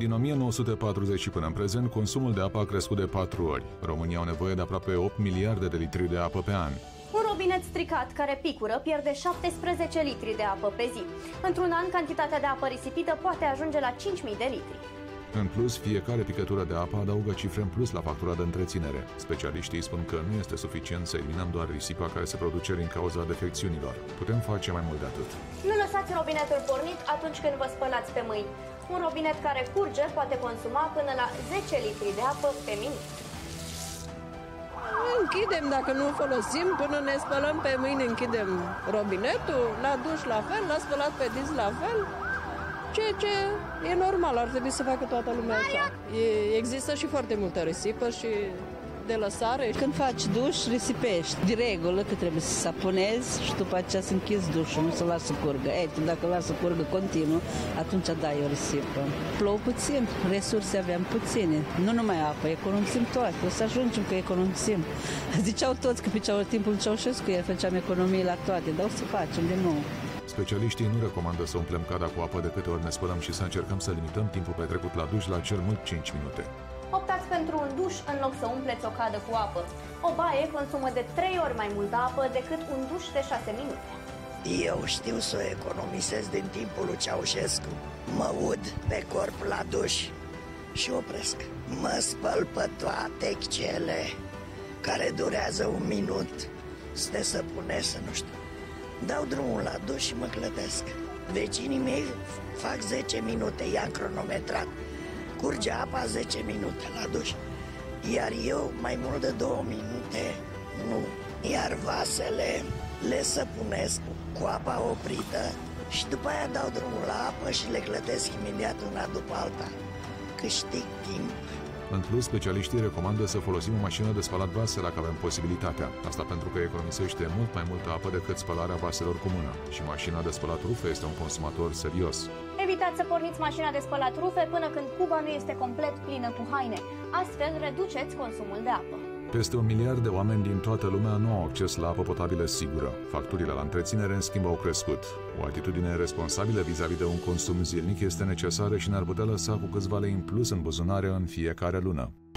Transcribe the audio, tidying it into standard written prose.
Din 1940 și până în prezent, consumul de apă a crescut de 4 ori. România au nevoie de aproape 8 miliarde de litri de apă pe an. Un robinet stricat care picură pierde 17 litri de apă pe zi. Într-un an, cantitatea de apă risipită poate ajunge la 5.000 de litri. În plus, fiecare picătură de apă adaugă cifre în plus la factura de întreținere. Specialiștii spun că nu este suficient să eliminăm doar risipa care se produce din cauza defecțiunilor. Putem face mai mult de atât. Nu lăsați robinetul pornit atunci când vă spălați pe mâini. Un robinet care curge poate consuma până la 10 litri de apă pe minut. Închidem dacă nu folosim, până ne spălăm pe mâini închidem robinetul, la duș la fel, la spălat pe dinți la fel. Ceea ce e normal, ar trebui să facă toată lumea așa. Există și foarte multă risipă și de lăsare. Când faci duș, risipești. De regulă că trebuie să saponezi și după aceea să închizi dușul, nu să lasă să curgă. Tu dacă lasă să curgă continuu, atunci dai o risipă. Plouă puțin, resurse aveam puține. Nu numai apă, economisim toate. O să ajungem că economisim. Ziceau toți că pe timpul Ceaușescu el făceam economii la toate, dar o să facem din nou. Specialiștii nu recomandă să umplem cada cu apă de câte ori ne spălăm și să încercăm să limităm timpul petrecut la duș la cel mult 5 minute. Optați pentru un duș în loc să umpleți o cadă cu apă. O baie consumă de 3 ori mai multă apă decât un duș de 6 minute. Eu știu să o economisesc din timpul lui Ceaușescu. Mă ud pe corp la duș și opresc. Mă spăl pe toate cele care durează un minut. Stă să punesc, nu știu. Dau drumul la duș și mă clătesc. Vecinii mei fac 10 minute, i-am cronometrat. Curge apa 10 minute la duș. Iar eu mai mult de 2 minute nu. Iar vasele le săpunesc cu apa oprită și după aia dau drumul la apă și le clătesc imediat una după alta. Câștig timp. În plus, specialiștii recomandă să folosim o mașină de spălat vase dacă avem posibilitatea. Asta pentru că economisește mult mai multă apă decât spălarea vaselor cu mână. Și mașina de spălat rufe este un consumator serios. Evitați să porniți mașina de spălat rufe până când cuba nu este complet plină cu haine. Astfel, reduceți consumul de apă. Peste 1 miliard de oameni din toată lumea nu au acces la apă potabilă sigură. Facturile la întreținere, în schimb, au crescut. O atitudine responsabilă vis-a-vis de un consum zilnic este necesară și ne-ar putea lăsa cu câțiva lei în plus în buzunare în fiecare lună.